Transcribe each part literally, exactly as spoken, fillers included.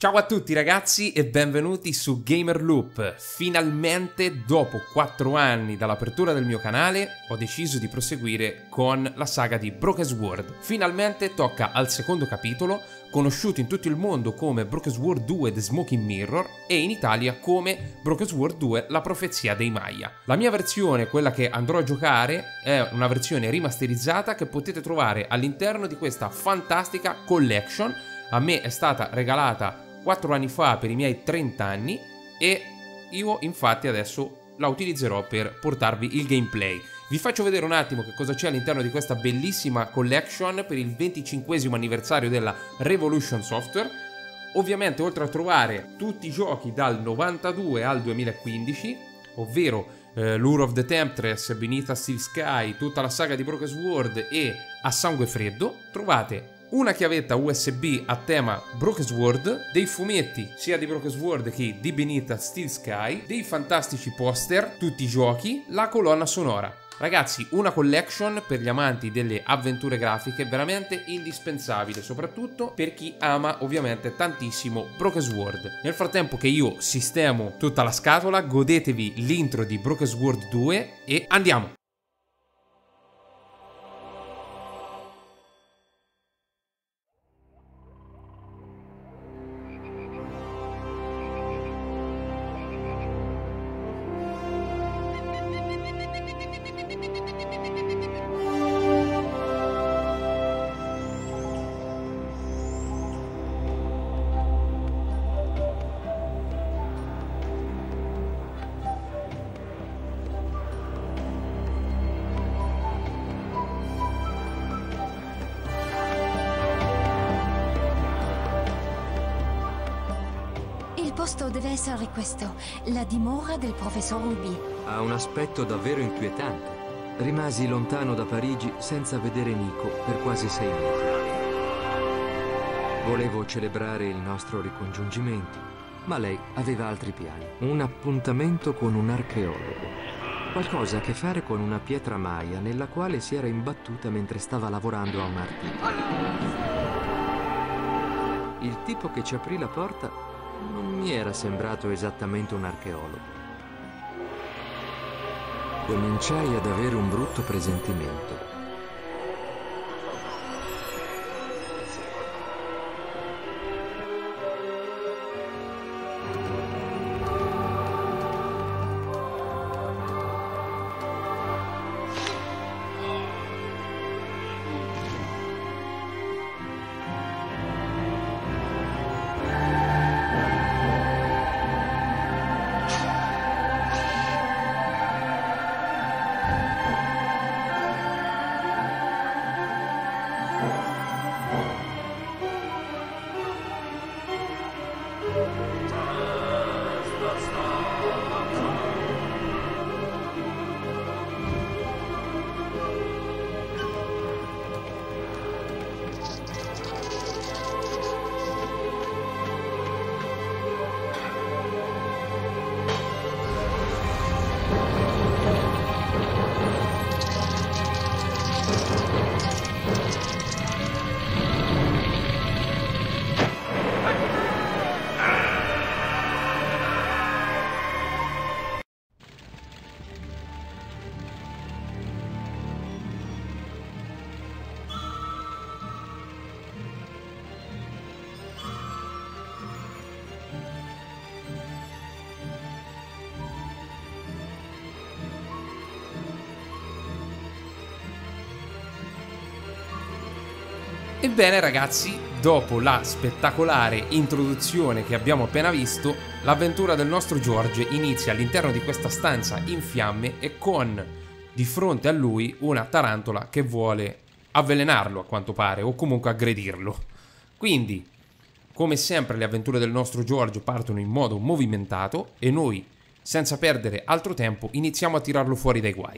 Ciao a tutti ragazzi e benvenuti su Gamerloop. Finalmente, dopo quattro anni dall'apertura del mio canale, ho deciso di proseguire con la saga di Broken Sword. Finalmente tocca al secondo capitolo, conosciuto in tutto il mondo come Broken Sword due The Smoking Mirror e in Italia come Broken Sword due La Profezia dei Maya. La mia versione, quella che andrò a giocare, è una versione rimasterizzata che potete trovare all'interno di questa fantastica collection. A me è stata regalata quattro anni fa per i miei trenta anni e io infatti adesso la utilizzerò per portarvi il gameplay. Vi faccio vedere un attimo che cosa c'è all'interno di questa bellissima collection per il venticinquesimo anniversario della Revolution Software. Ovviamente, oltre a trovare tutti i giochi dal novantadue al duemilaquindici, ovvero eh, Lure of the Temptress, Beneath a Steel Sky, tutta la saga di Broken Sword e A Sangue Freddo, trovate una chiavetta U S B a tema Broken Sword, dei fumetti sia di Broken Sword che di Beneath a Steel Sky, dei fantastici poster, tutti i giochi, la colonna sonora. Ragazzi, una collection per gli amanti delle avventure grafiche veramente indispensabile, soprattutto per chi ama ovviamente tantissimo Broken Sword. Nel frattempo che io sistemo tutta la scatola, godetevi l'intro di Broken Sword due e andiamo! Il posto deve essere questo, la dimora del professor Ruby. Ha un aspetto davvero inquietante. Rimasi lontano da Parigi senza vedere Nico per quasi sei mesi. Volevo celebrare il nostro ricongiungimento, ma lei aveva altri piani. Un appuntamento con un archeologo. Qualcosa a che fare con una pietra maya nella quale si era imbattuta mentre stava lavorando a un artiglio. Il tipo che ci aprì la porta non mi era sembrato esattamente un archeologo. Cominciai ad avere un brutto presentimento. Ebbene ragazzi, dopo la spettacolare introduzione che abbiamo appena visto, l'avventura del nostro George inizia all'interno di questa stanza in fiamme e con di fronte a lui una tarantola che vuole avvelenarlo a quanto pare o comunque aggredirlo. Quindi, come sempre, le avventure del nostro George partono in modo movimentato e noi, senza perdere altro tempo, iniziamo a tirarlo fuori dai guai.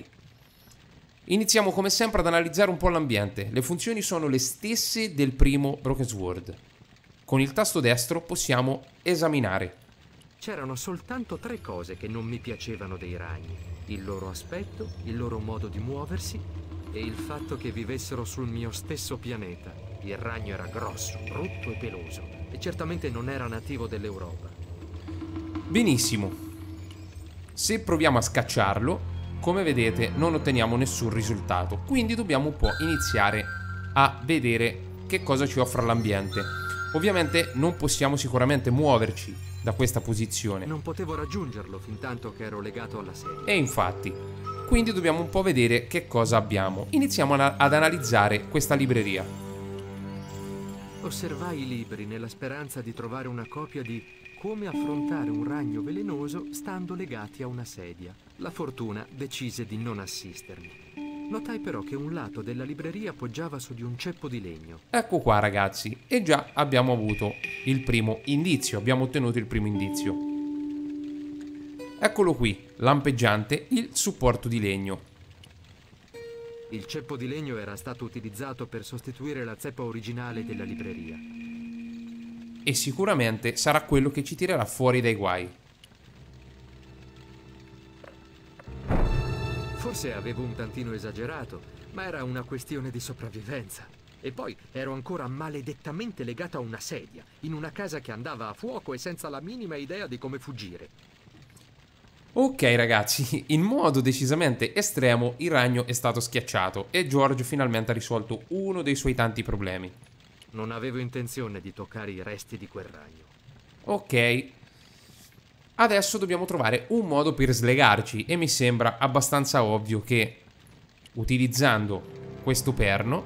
Iniziamo come sempre ad analizzare un po' l'ambiente. Le funzioni sono le stesse del primo Broken Sword. Con il tasto destro possiamo esaminare. C'erano soltanto tre cose che non mi piacevano dei ragni: il loro aspetto, il loro modo di muoversi e il fatto che vivessero sul mio stesso pianeta. Il ragno era grosso, brutto e peloso. e certamente non era nativo dell'Europa. Benissimo. Se proviamo a scacciarlo, come vedete non otteniamo nessun risultato, quindi dobbiamo un po' iniziare a vedere che cosa ci offre l'ambiente. Ovviamente non possiamo sicuramente muoverci da questa posizione. Non potevo raggiungerlo fin tanto che ero legato alla sedia. E infatti, quindi dobbiamo un po' vedere che cosa abbiamo. Iniziamo ad analizzare questa libreria. Osservai i libri nella speranza di trovare una copia di Come affrontare un ragno velenoso stando legati a una sedia. La fortuna decise di non assistermi. Notai però che un lato della libreria poggiava su di un ceppo di legno. Ecco qua ragazzi, e già abbiamo avuto il primo indizio, abbiamo ottenuto il primo indizio. Eccolo qui, lampeggiante, il supporto di legno. Il ceppo di legno era stato utilizzato per sostituire la zeppa originale della libreria. E sicuramente sarà quello che ci tirerà fuori dai guai. Forse avevo un tantino esagerato, ma era una questione di sopravvivenza. E poi ero ancora maledettamente legato a una sedia, in una casa che andava a fuoco e senza la minima idea di come fuggire. Ok ragazzi, in modo decisamente estremo il ragno è stato schiacciato e George finalmente ha risolto uno dei suoi tanti problemi. Non avevo intenzione di toccare i resti di quel ragno. Ok. Adesso dobbiamo trovare un modo per slegarci e mi sembra abbastanza ovvio che utilizzando questo perno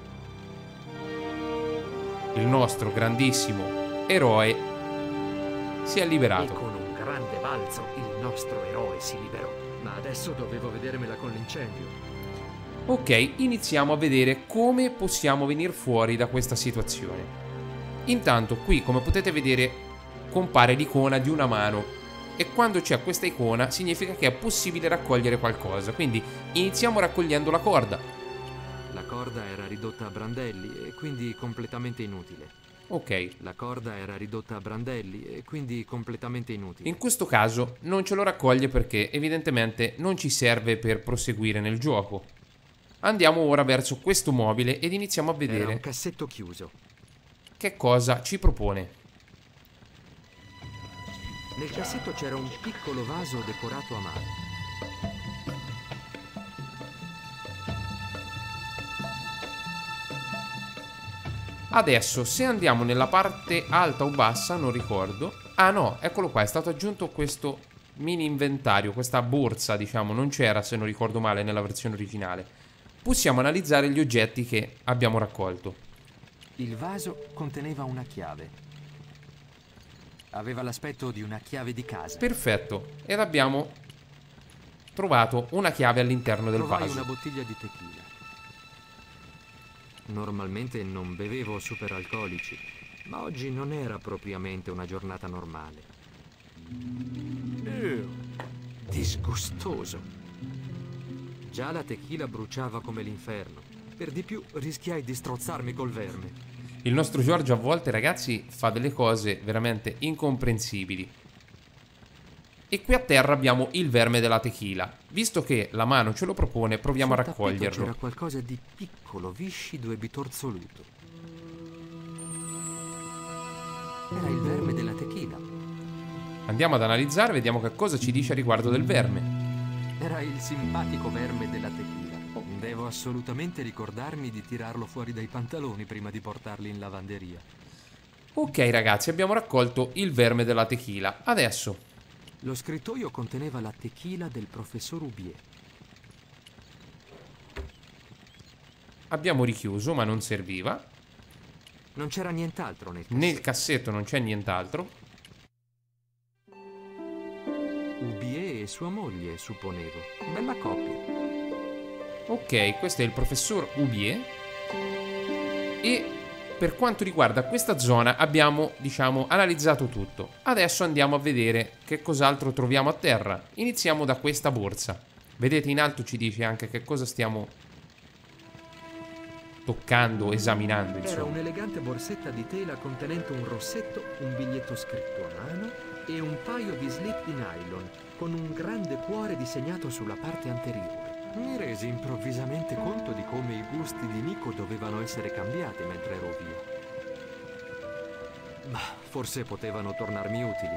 il nostro grandissimo eroe si è liberato. E con un grande balzo il nostro eroe si liberò. Ma adesso dovevo vedermela con l'incendio. Ok, iniziamo a vedere come possiamo venire fuori da questa situazione. Intanto qui, come potete vedere, compare l'icona di una mano. E quando c'è questa icona significa che è possibile raccogliere qualcosa. Quindi iniziamo raccogliendo la corda. La corda era ridotta a brandelli e quindi completamente inutile. Ok. La corda era ridotta a brandelli e quindi completamente inutile. In questo caso non ce lo raccoglie perché evidentemente non ci serve per proseguire nel gioco. Andiamo ora verso questo mobile ed iniziamo a vedere Era un cassetto chiuso. che cosa ci propone. Nel cassetto c'era un piccolo vaso decorato a mano. Adesso, se andiamo nella parte alta o bassa, non ricordo. Ah no, eccolo qua, è stato aggiunto questo mini inventario, questa borsa, diciamo, non c'era se non ricordo male nella versione originale. Possiamo analizzare gli oggetti che abbiamo raccolto. Il vaso conteneva una chiave. Aveva l'aspetto di una chiave di casa. Perfetto, ed abbiamo trovato una chiave all'interno del Trovai vaso. una bottiglia di tequila. Normalmente non bevevo superalcolici, ma oggi non era propriamente una giornata normale. Ew, disgustoso. Già la tequila bruciava come l'inferno. Per di più rischiai di strozzarmi col verme. Il nostro Giorgio a volte, ragazzi, fa delle cose veramente incomprensibili. E qui a terra abbiamo il verme della tequila. Visto che la mano ce lo propone, proviamo a Sul tappeto raccoglierlo. c'era qualcosa di piccolo, viscido e bitorzoluto. Era il verme della tequila. Andiamo ad analizzare, vediamo che cosa ci dice a riguardo del verme. Era il simpatico verme della tequila. Devo assolutamente ricordarmi di tirarlo fuori dai pantaloni prima di portarli in lavanderia. Ok ragazzi, abbiamo raccolto il verme della tequila. Adesso Lo scrittoio conteneva la tequila del professor Ubier. abbiamo richiuso, ma non serviva. Non c'era nient'altro nel cassetto. Nel cassetto non c'è nient'altro. Ubier e sua moglie, supponevo. Bella coppia. Ok, questo è il professor Ubier. E per quanto riguarda questa zona abbiamo, diciamo, analizzato tutto. Adesso andiamo a vedere che cos'altro troviamo a terra. Iniziamo da questa borsa. Vedete, in alto ci dice anche che cosa stiamo toccando, esaminando, Era insomma. un'elegante borsetta di tela contenente un rossetto, un biglietto scritto a mano e un paio di slip di nylon con un grande cuore disegnato sulla parte anteriore. Mi resi improvvisamente conto di come i gusti di Nico dovevano essere cambiati mentre ero via. Ma forse potevano tornarmi utili.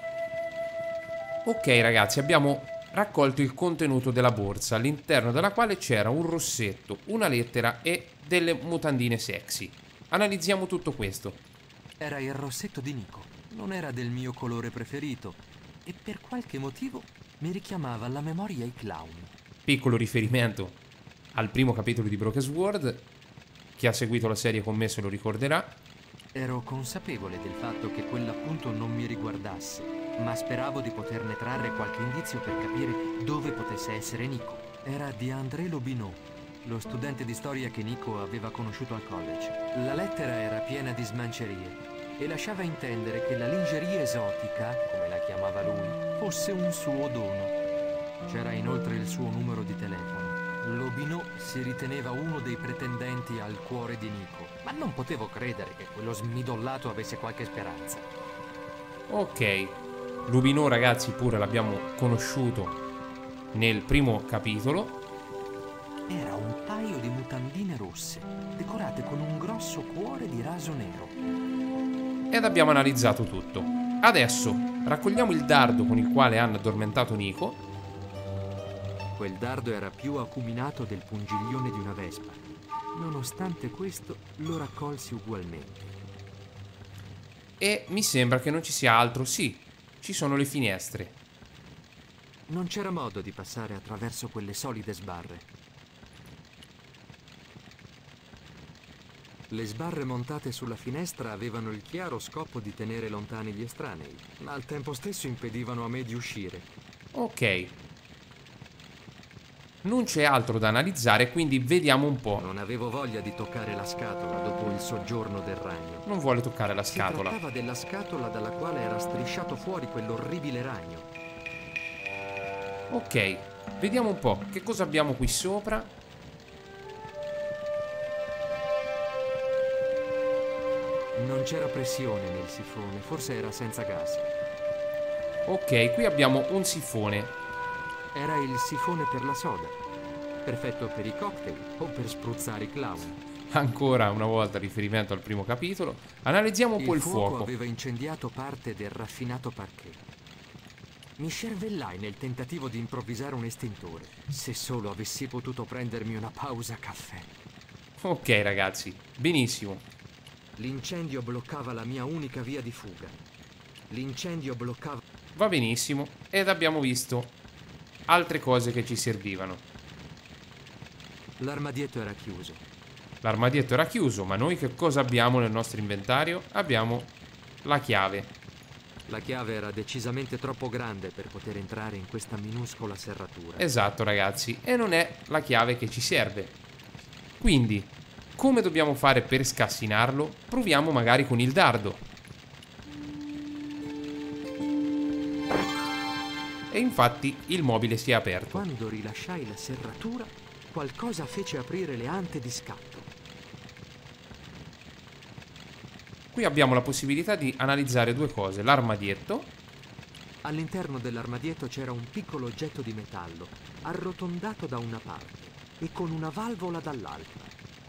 Ok ragazzi, abbiamo raccolto il contenuto della borsa, all'interno della quale c'era un rossetto, una lettera e delle mutandine sexy. Analizziamo tutto questo. Era il rossetto di Nico. Non era del mio colore preferito e per qualche motivo mi richiamava alla memoria i clown. Piccolo riferimento al primo capitolo di Broken Sword. Chi ha seguito la serie con me se lo ricorderà. Ero consapevole del fatto che quell'appunto non mi riguardasse, ma speravo di poterne trarre qualche indizio per capire dove potesse essere Nico. Era di André Lobinot, lo studente di storia che Nico aveva conosciuto al college. La lettera era piena di smancerie e lasciava intendere che la lingerie esotica, come la chiamava lui, fosse un suo dono. C'era inoltre il suo numero di telefono. Lobinot si riteneva uno dei pretendenti al cuore di Nico, ma non potevo credere che quello smidollato avesse qualche speranza. Ok, Lobinot ragazzi pure l'abbiamo conosciuto nel primo capitolo. Era un paio di mutandine rosse, decorate con un grosso cuore di raso nero. Ed abbiamo analizzato tutto. Adesso raccogliamo il dardo con il quale hanno addormentato Nico. Quel dardo era più acuminato del pungiglione di una vespa. Nonostante questo, lo raccolsi ugualmente. E mi sembra che non ci sia altro. Sì, ci sono le finestre. Non c'era modo di passare attraverso quelle solide sbarre. Le sbarre montate sulla finestra avevano il chiaro scopo di tenere lontani gli estranei, ma al tempo stesso impedivano a me di uscire. Ok. Non c'è altro da analizzare, quindi vediamo un po'. Non avevo voglia di toccare la scatola dopo il soggiorno del ragno. Non vuole toccare la scatola. Si trattava della scatola dalla quale era strisciato fuori quell'orribile ragno. Ok, vediamo un po' che cosa abbiamo qui sopra. Non c'era pressione nel sifone, forse era senza gas. Ok, qui abbiamo un sifone. Era il sifone per la soda, perfetto per i cocktail o per spruzzare i clown. Ancora una volta riferimento al primo capitolo. Analizziamo un po' il fuoco. Il fuoco aveva incendiato parte del raffinato parquet. Mi scervellai nel tentativo di improvvisare un estintore. Se solo avessi potuto prendermi una pausa caffè. Ok ragazzi, benissimo. L'incendio bloccava la mia unica via di fuga. L'incendio bloccava... Va benissimo. Ed abbiamo visto altre cose che ci servivano. L'armadietto era chiuso. L'armadietto era chiuso, ma noi che cosa abbiamo nel nostro inventario? Abbiamo la chiave. La chiave era decisamente troppo grande per poter entrare in questa minuscola serratura. Esatto ragazzi, e non è la chiave che ci serve. Quindi, come dobbiamo fare per scassinarlo? Proviamo magari con il dardo. E infatti il mobile si è aperto. Quando rilasciai la serratura, qualcosa fece aprire le ante di scatto. Qui abbiamo la possibilità di analizzare due cose: l'armadietto. All'interno dell'armadietto c'era un piccolo oggetto di metallo, arrotondato da una parte e con una valvola dall'altra.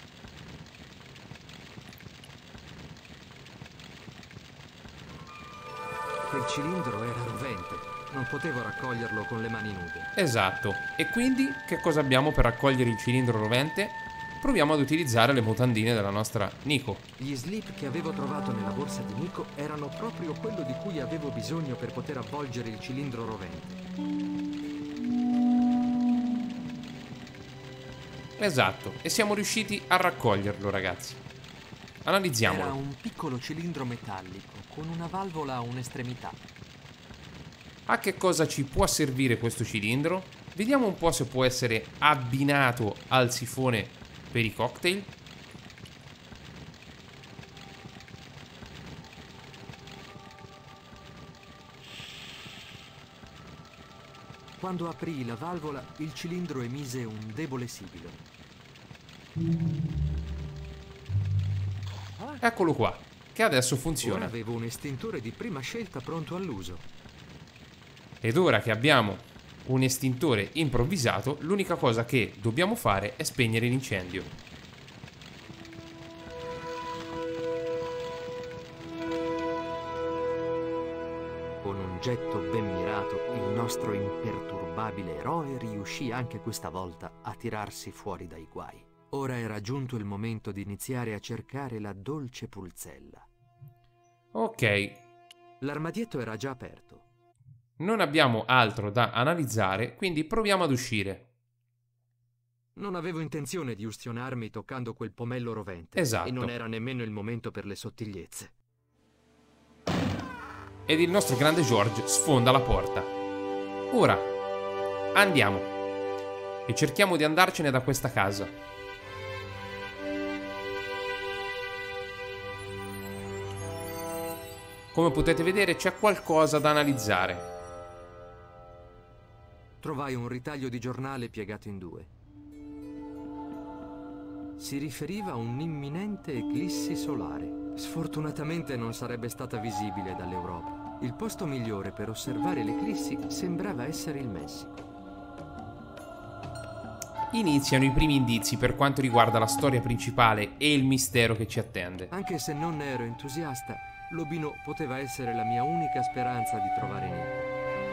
Quel cilindro era rovente. Non potevo raccoglierlo con le mani nude. Esatto. E quindi che cosa abbiamo per raccogliere il cilindro rovente? Proviamo ad utilizzare le mutandine della nostra Nico. Gli slip che avevo trovato nella borsa di Nico erano proprio quello di cui avevo bisogno per poter avvolgere il cilindro rovente. Esatto. E siamo riusciti a raccoglierlo ragazzi. Analizziamolo. Era un piccolo cilindro metallico con una valvola a un'estremità. A che cosa ci può servire questo cilindro? Vediamo un po' se può essere abbinato al sifone per i cocktail. Quando aprii la valvola, il cilindro emise un debole sibilo. Eccolo qua, che adesso funziona. Ora avevo un estintore di prima scelta pronto all'uso. Ed ora che abbiamo un estintore improvvisato, l'unica cosa che dobbiamo fare è spegnere l'incendio. un getto ben mirato, il nostro imperturbabile eroe riuscì anche questa volta a tirarsi fuori dai guai. Ora era giunto il momento di iniziare a cercare la dolce pulzella. Ok. L'armadietto era già aperto. Non abbiamo altro da analizzare, quindi proviamo ad uscire. Non avevo intenzione di ustionarmi toccando quel pomello rovente. Esatto. E non era nemmeno il momento per le sottigliezze. Ed il nostro grande George sfonda la porta. Ora, andiamo. E cerchiamo di andarcene da questa casa. Come potete vedere c'è qualcosa da analizzare. Trovai un ritaglio di giornale piegato in due. Si riferiva a un'imminente eclissi solare. Sfortunatamente non sarebbe stata visibile dall'Europa. Il posto migliore per osservare l'eclissi sembrava essere il Messico. Iniziano i primi indizi per quanto riguarda la storia principale e il mistero che ci attende. Anche se non ne ero entusiasta, Lobino poteva essere la mia unica speranza di trovare Nico.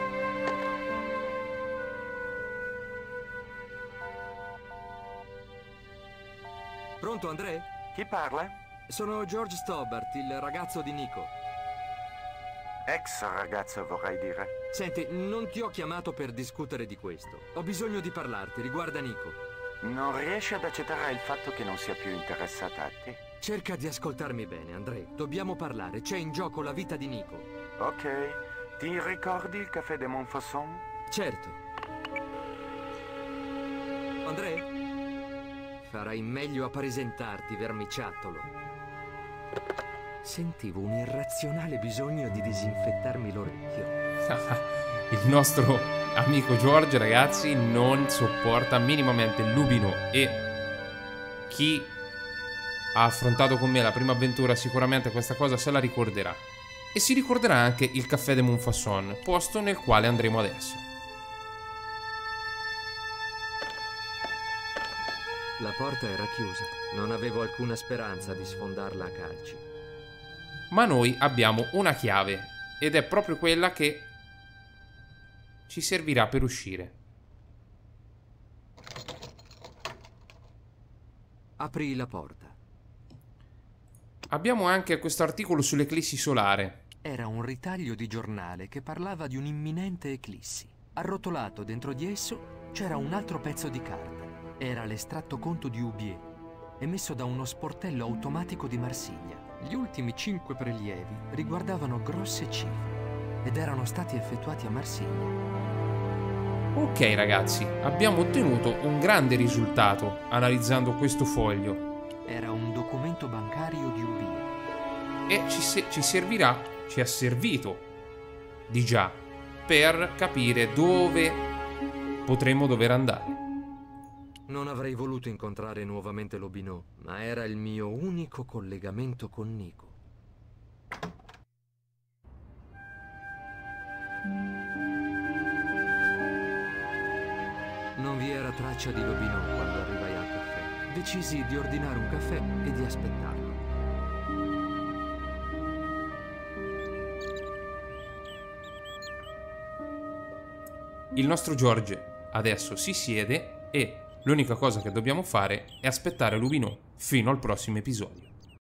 Pronto, André? Chi parla? Sono George Stobbart, il ragazzo di Nico. Ex ragazzo, vorrei dire. Senti, non ti ho chiamato per discutere di questo. Ho bisogno di parlarti, riguarda Nico. Non riesci ad accettare il fatto che non sia più interessata a te? Cerca di ascoltarmi bene, André. Dobbiamo parlare, c'è in gioco la vita di Nico. Ok. Ti ricordi il caffè de Montfaucon? Certo. André? Farai meglio a presentarti, vermiciattolo. Sentivo un irrazionale bisogno di disinfettarmi l'orecchio. Il nostro amico George, ragazzi, non sopporta minimamente il Lubino e chi ha affrontato con me la prima avventura sicuramente questa cosa se la ricorderà. E si ricorderà anche il caffè de Montfaucon, posto nel quale andremo adesso. La porta era chiusa. Non avevo alcuna speranza di sfondarla a calci. Ma noi abbiamo una chiave ed è proprio quella che ci servirà per uscire. Aprì la porta. Abbiamo anche questo articolo sull'eclissi solare. Era un ritaglio di giornale che parlava di un'imminente eclissi. Arrotolato dentro di esso c'era un altro pezzo di carta. Era l'estratto conto di Ubier, emesso da uno sportello automatico di Marsiglia. Gli ultimi cinque prelievi riguardavano grosse cifre ed erano stati effettuati a Marsiglia. Ok ragazzi, abbiamo ottenuto un grande risultato analizzando questo foglio. Era un documento bancario di Ubier. E ci, se- ci servirà, ci ha servito di già per capire dove potremmo dover andare. Non avrei voluto incontrare nuovamente Lobino, ma era il mio unico collegamento con Nico. Non vi era traccia di Lobino quando arrivai al caffè. Decisi di ordinare un caffè e di aspettarlo. Il nostro George adesso si siede e l'unica cosa che dobbiamo fare è aspettare Lubino fino al prossimo episodio.